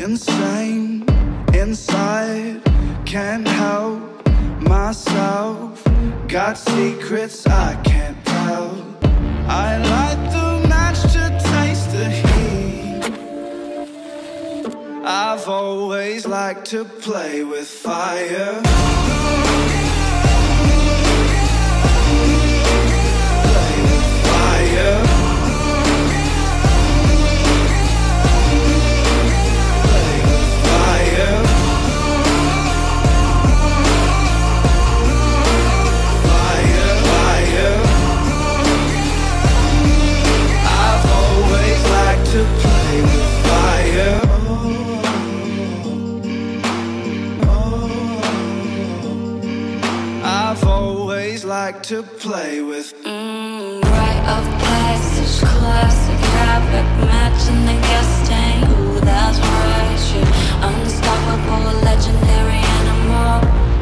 insane inside, can't help myself. Got secrets I can't tell. I light the match to taste the heat. I've always liked to play with fire. Play with fire. Play with fire. Fire, fire. I've always liked to play with fire. I've always liked to play with rite of passage, classic habit, matching the gas tank. Ooh, that's right, shit. Unstoppable, legendary animal.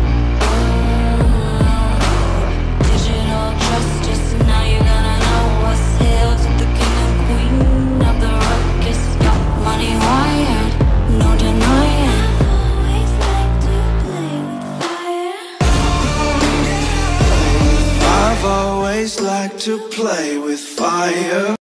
Digital justice, now you gotta know what's hail to the king and queen of the ruckus. Yacht money wired, no denying. I've always liked to play with fire.